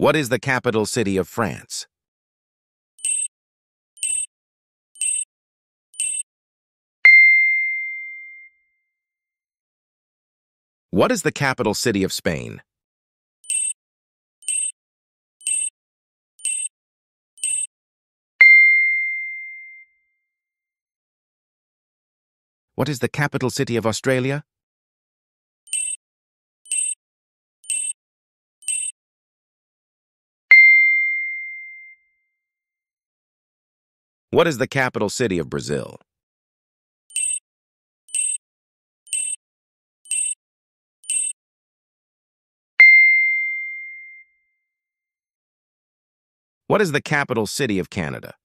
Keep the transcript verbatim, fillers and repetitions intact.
What is the capital city of France? What is the capital city of Spain? What is the capital city of Australia? What is the capital city of Brazil? What is the capital city of Canada?